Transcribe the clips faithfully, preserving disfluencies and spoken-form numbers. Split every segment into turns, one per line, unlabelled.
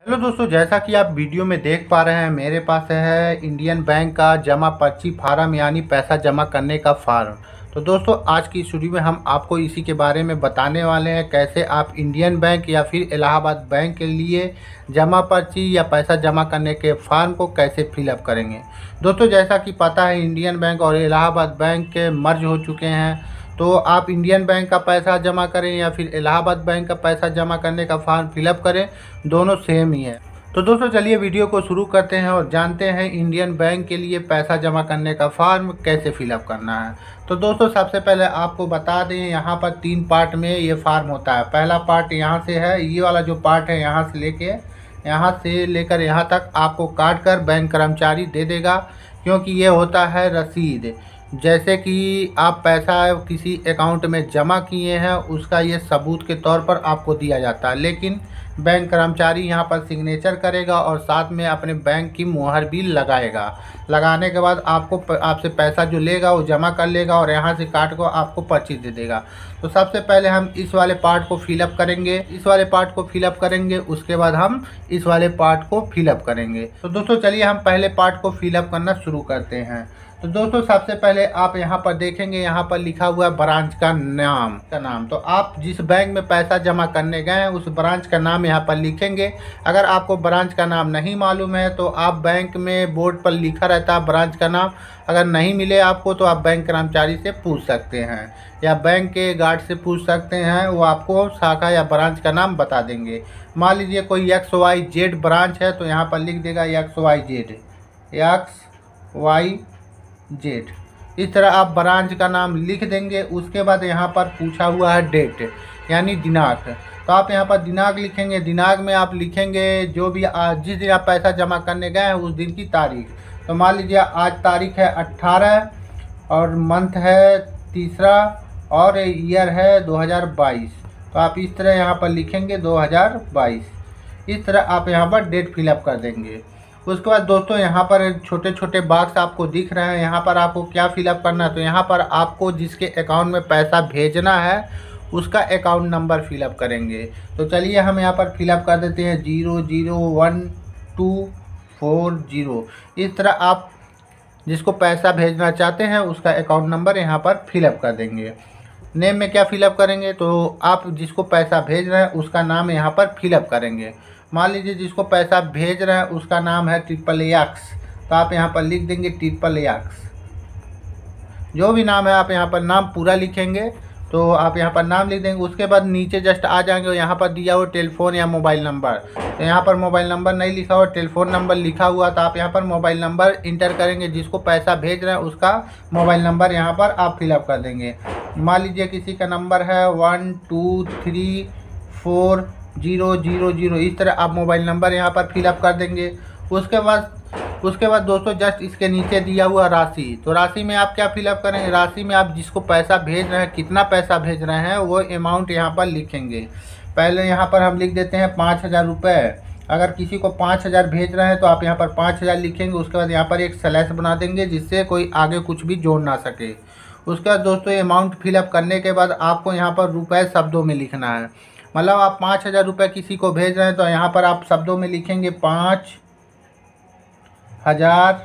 Hello दोस्तों, जैसा कि आप वीडियो में देख पा रहे हैं, मेरे पास है इंडियन बैंक का जमा पर्ची फार्म यानी पैसा जमा करने का फार्म। तो दोस्तों, आज की इस वीडियो में हम आपको इसी के बारे में बताने वाले हैं, कैसे आप इंडियन बैंक या फिर इलाहाबाद बैंक के लिए जमा पर्ची या पैसा जमा करने के फार्म को कैसे फिलअप करेंगे। दोस्तों, जैसा कि पता है, इंडियन बैंक और इलाहाबाद बैंक के मर्ज हो चुके हैं। तो आप इंडियन बैंक का पैसा जमा करें या फिर इलाहाबाद बैंक का पैसा जमा करने का फॉर्म फिलअप करें, दोनों सेम ही है। तो दोस्तों, चलिए वीडियो को शुरू करते हैं और जानते हैं इंडियन बैंक के लिए पैसा जमा करने का फॉर्म कैसे फिलअप करना है। तो दोस्तों, सबसे पहले आपको बता दें, यहाँ पर तीन पार्ट में ये फॉर्म होता है। पहला पार्ट यहाँ से है, ये वाला जो पार्ट है यहाँ से लेके यहाँ से लेकर यहाँ तक आपको काट कर बैंक कर्मचारी दे देगा, क्योंकि ये होता है रसीद। जैसे कि आप पैसा किसी अकाउंट में जमा किए हैं, उसका ये सबूत के तौर पर आपको दिया जाता है। लेकिन बैंक कर्मचारी यहाँ पर सिग्नेचर करेगा और साथ में अपने बैंक की मुहर भी लगाएगा। लगाने के बाद आपको आपसे पैसा जो लेगा वो जमा कर लेगा और यहाँ से काट को आपको पर्ची दे देगा। तो सबसे पहले हम इस वाले पार्ट को फिलअप करेंगे इस वाले पार्ट को फिलअप करेंगे उसके बाद हम इस वाले पार्ट को फिलअप करेंगे। तो दोस्तों, चलिए हम पहले पार्ट को फिलअप करना शुरू करते हैं। तो दोस्तों, सबसे पहले आप यहाँ पर देखेंगे, यहाँ पर लिखा हुआ है ब्रांच का नाम का नाम तो आप जिस बैंक में पैसा जमा करने गए हैं उस ब्रांच का नाम यहाँ पर लिखेंगे। अगर आपको ब्रांच का नाम नहीं मालूम है तो आप बैंक में बोर्ड पर लिखा रहता है ब्रांच का नाम, अगर नहीं मिले आपको तो आप बैंक कर्मचारी से पूछ सकते हैं या बैंक के गार्ड से पूछ सकते हैं, वो आपको शाखा या ब्रांच का नाम बता देंगे। मान लीजिए कोई एक्स वाई जेड ब्रांच है तो यहाँ पर लिख देगा X Y Z X Y Z. इस तरह आप ब्रांच का नाम लिख देंगे। उसके बाद यहाँ पर पूछा हुआ है डेट यानी दिनांक, तो आप यहाँ पर दिनांक लिखेंगे। दिनांक में आप लिखेंगे जो भी आज जिस दिन आप पैसा जमा करने गए हैं उस दिन की तारीख। तो मान लीजिए आज तारीख है अट्ठारह और मंथ है तीसरा और ईयर है दो हज़ार बाईस, तो आप इस तरह यहाँ पर लिखेंगे दो हज़ार बाईस। इस तरह आप यहाँ पर डेट फिलअप कर देंगे। उसके बाद दोस्तों, यहाँ पर छोटे छोटे बॉक्स आपको दिख रहे हैं, यहाँ पर आपको क्या फिलअप करना है। तो यहाँ पर आपको जिसके अकाउंट में पैसा भेजना है उसका अकाउंट नंबर फिलअप करेंगे। तो चलिए हम यहाँ पर फिलअप कर देते हैं zero zero one two four zero. इस तरह आप जिसको पैसा भेजना चाहते हैं उसका अकाउंट नंबर यहाँ पर फिलअप कर देंगे। नेम में क्या फिलअप करेंगे, तो आप जिसको पैसा भेज रहे हैं उसका नाम यहाँ पर फिलअप करेंगे। मान लीजिए जिसको पैसा भेज रहे हैं उसका नाम है ट्रिपल एक्स, तो आप यहाँ पर लिख देंगे ट्रिपल एक्स। जो भी नाम है आप यहाँ पर नाम पूरा लिखेंगे। तो आप यहाँ पर नाम लिख देंगे। उसके बाद नीचे जस्ट आ जाएंगे, यहाँ पर दिया हुआ टेलीफोन या मोबाइल नंबर, तो यहाँ पर मोबाइल नंबर नहीं लिखा हुआ, टेलीफोन नंबर लिखा हुआ, तो आप यहाँ पर मोबाइल नंबर इंटर करेंगे। जिसको पैसा भेज रहे हैं उसका मोबाइल नंबर यहाँ पर आप फिलअप कर देंगे। मान लीजिए किसी का नंबर है one two three four zero zero zero. इस तरह आप मोबाइल नंबर यहाँ पर फिलअप कर देंगे। उसके बाद उसके बाद दोस्तों, जस्ट इसके नीचे दिया हुआ राशि, तो राशि में आप क्या फिलअप करेंगे। राशि में आप जिसको पैसा भेज रहे हैं, कितना पैसा भेज रहे हैं, वो अमाउंट यहाँ पर लिखेंगे। पहले यहाँ पर हम लिख देते हैं पाँच हज़ार रुपये। अगर किसी को पाँच हज़ार भेज रहे हैं तो आप यहाँ पर पाँच हज़ार लिखेंगे। उसके बाद यहाँ पर एक स्लैश बना देंगे जिससे कोई आगे कुछ भी जोड़ ना सके। उसके बाद दोस्तों, अमाउंट फिलअप करने के बाद आपको यहाँ पर रुपये शब्दों में लिखना है। मतलब आप पाँच हज़ार रुपये किसी को भेज रहे हैं तो यहाँ पर आप शब्दों में लिखेंगे पाँच हज़ार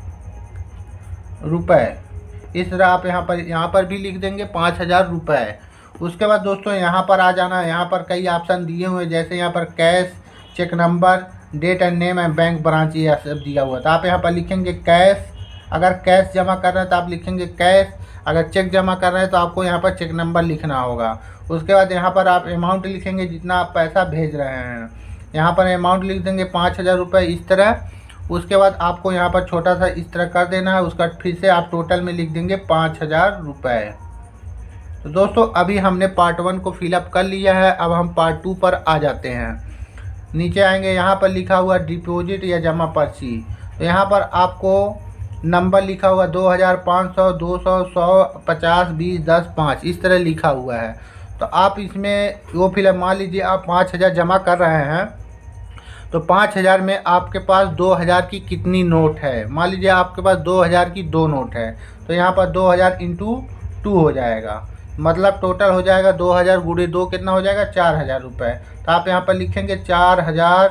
रुपये। इस तरह आप यहाँ पर यहाँ पर भी लिख देंगे पाँच हज़ार रुपये। उसके बाद दोस्तों, यहाँ पर आ जाना है। यहाँ पर कई ऑप्शन दिए हुए हैं, जैसे यहाँ पर cash, cheque number, date and name and bank branch, ये सब दिया हुआ है। तो आप यहाँ पर लिखेंगे कैश। अगर कैश जमा कर रहे हैं तो आप लिखेंगे कैश। अगर चेक जमा कर रहे हैं तो आपको यहाँ पर चेक नंबर लिखना होगा। उसके बाद यहाँ पर आप अमाउंट लिखेंगे जितना आप पैसा भेज रहे हैं। यहाँ पर अमाउंट लिख देंगे पाँच हज़ार रुपये इस तरह। उसके बाद आपको यहाँ पर छोटा सा इस तरह कर देना है। उसका फिर से आप टोटल में लिख देंगे पाँच हज़ार रुपये। तो दोस्तों, अभी हमने पार्ट वन को फिलअप कर लिया है। अब हम पार्ट टू पर आ जाते हैं। नीचे आएंगे, यहाँ पर लिखा हुआ डिपॉजिट या जमा पर्ची, तो यहाँ पर आपको नंबर लिखा हुआ दो हज़ार, पाँच सौ, दो सौ, सौ, पचास, बीस, दस, पाँच, इस तरह लिखा हुआ है। तो आप इसमें वो फिलअप, मान लीजिए आप पाँच हज़ार जमा कर रहे हैं तो पाँच हज़ार में आपके पास दो हज़ार की कितनी नोट है। मान लीजिए आपके पास दो हज़ार की दो नोट है, तो यहाँ पर दो हज़ार इंटू टू हो जाएगा। मतलब टोटल हो जाएगा दो हज़ार गुणे दो कितना हो जाएगा, चार हज़ार रुपये। तो आप यहाँ पर लिखेंगे चार हज़ार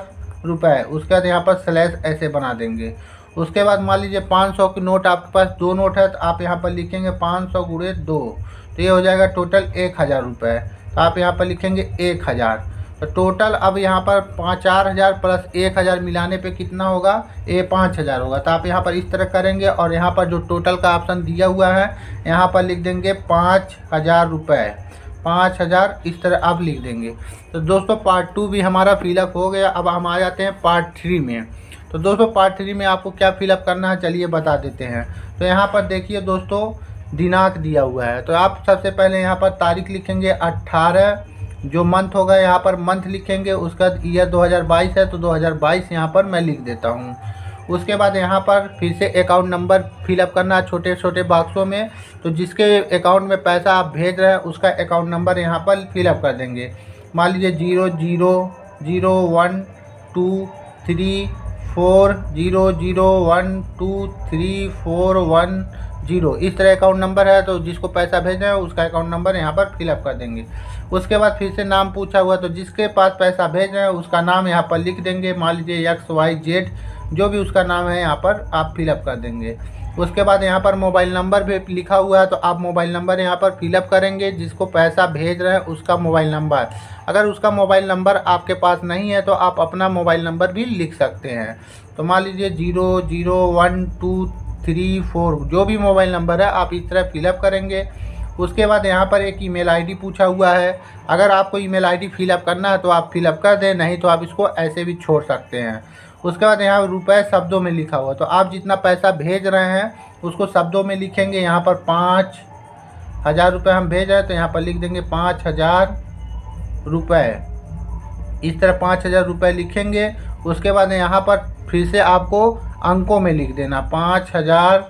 रुपए, उसके बाद यहाँ पर स्लैश ऐसे बना देंगे। उसके बाद मान लीजिए पाँच सौ की नोट आपके पास दो नोट है तो आप यहाँ पर लिखेंगे पाँच सौ गुणे दो, तो ये हो जाएगा टोटल एक हज़ार रुपये। तो आप यहाँ पर लिखेंगे एक हज़ार। तो टोटल अब यहाँ पर पाँच चार हज़ार प्लस एक हज़ार मिलाने पे कितना होगा, ये पाँच हज़ार होगा। तो आप यहाँ पर इस तरह करेंगे और यहाँ पर जो टोटल का ऑप्शन दिया हुआ है यहाँ पर लिख देंगे पाँच हज़ार रुपये, पाँच हज़ार इस तरह आप लिख देंगे। तो दोस्तों पार्ट टू भी हमारा फिलअप हो गया। अब हम आ जाते हैं पार्ट थ्री में। तो दोस्तों पार्ट थ्री में आपको क्या फिलअप करना है चलिए बता देते हैं। तो यहाँ पर देखिए दोस्तों दिनांक दिया हुआ है, तो आप सबसे पहले यहाँ पर तारीख लिखेंगे अट्ठारह, जो मंथ होगा यहाँ पर मंथ लिखेंगे। उसका ईयर दो हज़ार बाईस है तो दो हज़ार बाईस यहाँ पर मैं लिख देता हूँ। उसके बाद यहाँ पर फिर से अकाउंट नंबर फिलअप करना है छोटे छोटे बॉक्सों में। तो जिसके अकाउंट में पैसा आप भेज रहे हैं उसका अकाउंट नंबर यहाँ पर फिलअप कर देंगे। मान लीजिए zero zero zero one two three four zero zero one two three four one zero, इस तरह अकाउंट नंबर है। तो जिसको पैसा भेजना है उसका अकाउंट नंबर यहाँ पर फिलअप कर देंगे। उसके बाद फिर से नाम पूछा हुआ, तो जिसके पास पैसा भेज रहे हैं उसका नाम यहाँ पर लिख देंगे। मान लीजिए एक्स वाई जेड जो भी उसका नाम है यहाँ पर आप फिलअप कर देंगे। उसके बाद यहाँ पर मोबाइल नंबर भी लिखा हुआ है तो आप मोबाइल नंबर यहाँ पर फिलअप करेंगे। जिसको पैसा भेज रहे हैं उसका मोबाइल नंबर, अगर उसका मोबाइल नंबर आपके पास नहीं है तो आप अपना मोबाइल नंबर भी लिख सकते हैं। तो मान लीजिए zero zero one two three four जो भी मोबाइल नंबर है आप इस तरह फिलअप करेंगे। उसके बाद यहाँ पर एक ईमेल आईडी पूछा हुआ है, अगर आपको ईमेल आईडी फिलअप करना है तो आप फिलअप कर दें, नहीं तो आप इसको ऐसे भी छोड़ सकते हैं। उसके बाद यहाँ रुपए शब्दों में लिखा हुआ, तो आप जितना पैसा भेज रहे हैं उसको शब्दों में लिखेंगे। यहाँ पर पाँच हज़ार रुपये हम भेज रहे हैं तो यहाँ पर लिख देंगे पाँच हज़ार रुपये, इस तरह पाँच हज़ार रुपये लिखेंगे। उसके बाद यहाँ पर फिर से आपको अंकों में लिख देना पाँच हज़ार,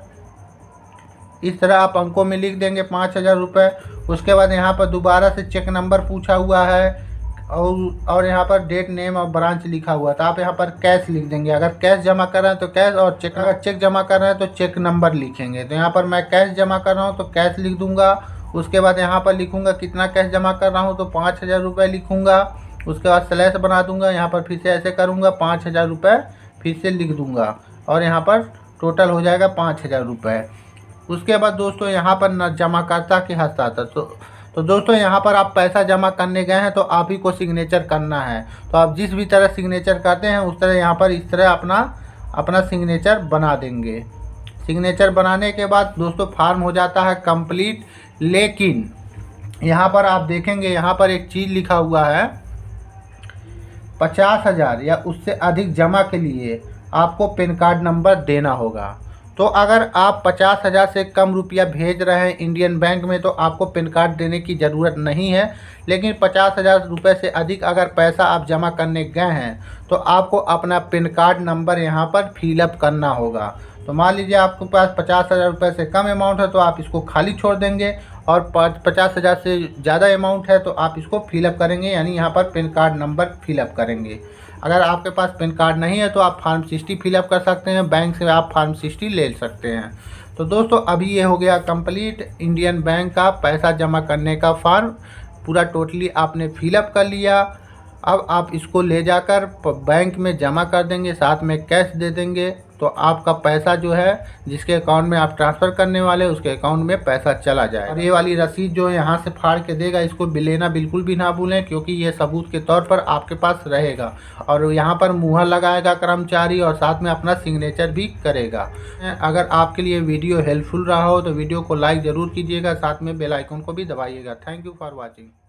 इस तरह आप अंकों में लिख देंगे पाँच हज़ार रुपये। उसके बाद यहाँ पर दोबारा से चेक नंबर पूछा हुआ है और और यहाँ पर डेट नेम और ब्रांच लिखा हुआ है, तो आप यहाँ पर कैश लिख देंगे। अगर कैश जमा कर रहे हैं तो कैश, और चेक अगर चेक जमा कर रहे हैं तो चेक नंबर लिखेंगे। तो यहाँ पर मैं कैश जमा कर रहा हूँ तो कैश लिख दूँगा। उसके बाद यहाँ पर लिखूँगा कितना कैश जमा कर रहा हूँ तो पाँच हज़ार रुपये लिखूँगा। उसके बाद स्लैश बना दूँगा, यहाँ पर फिर से ऐसे करूँगा पाँच हज़ार रुपये फिर से लिख दूँगा और यहाँ पर टोटल हो जाएगा पाँच हज़ार रुपये। उसके बाद दोस्तों यहाँ पर न जमाकर्ता के हस्ताक्षर, तो तो दोस्तों यहाँ पर आप पैसा जमा करने गए हैं तो आप ही को सिग्नेचर करना है। तो आप जिस भी तरह सिग्नेचर करते हैं उस तरह यहाँ पर इस तरह अपना अपना सिग्नेचर बना देंगे। सिग्नेचर बनाने के बाद दोस्तों फार्म हो जाता है कंप्लीट। लेकिन यहाँ पर आप देखेंगे यहाँ पर एक चीज़ लिखा हुआ है, पचास हज़ार या उससे अधिक जमा के लिए आपको पैन कार्ड नंबर देना होगा। तो अगर आप पचास हज़ार से कम रुपया भेज रहे हैं इंडियन बैंक में तो आपको पैन कार्ड देने की ज़रूरत नहीं है। लेकिन पचास हज़ार रुपये से अधिक अगर पैसा आप जमा करने गए हैं तो आपको अपना पैन कार्ड नंबर यहाँ पर फिलअप करना होगा। तो मान लीजिए आपके पास पचास हज़ार रुपये से कम अमाउंट है तो आप इसको खाली छोड़ देंगे, और पचास हज़ार से ज़्यादा अमाउंट है तो आप इसको फिलअप करेंगे, यानी यहाँ पर पैन कार्ड नंबर फिलअप करेंगे। अगर आपके पास पैन कार्ड नहीं है तो आप फार्म सिक्सटी फिलअप कर सकते हैं, बैंक से आप फार्म सिक्सटी ले सकते हैं। तो दोस्तों अभी ये हो गया कंप्लीट इंडियन बैंक का पैसा जमा करने का फॉर्म, पूरा टोटली आपने फिलअप कर लिया। अब आप इसको ले जाकर बैंक में जमा कर देंगे, साथ में कैश दे देंगे, तो आपका पैसा जो है जिसके अकाउंट में आप ट्रांसफ़र करने वाले उसके अकाउंट में पैसा चला जाए। और ये वाली रसीद जो है यहाँ से फाड़ के देगा, इसको लेना बिल्कुल भी ना भूलें, क्योंकि ये सबूत के तौर पर आपके पास रहेगा। और यहाँ पर मुहर लगाएगा कर्मचारी और साथ में अपना सिग्नेचर भी करेगा। अगर आपके लिए वीडियो हेल्पफुल रहा हो तो वीडियो को लाइक ज़रूर कीजिएगा, साथ में बेल आइकन को भी दबाइएगा। Thank you for watching.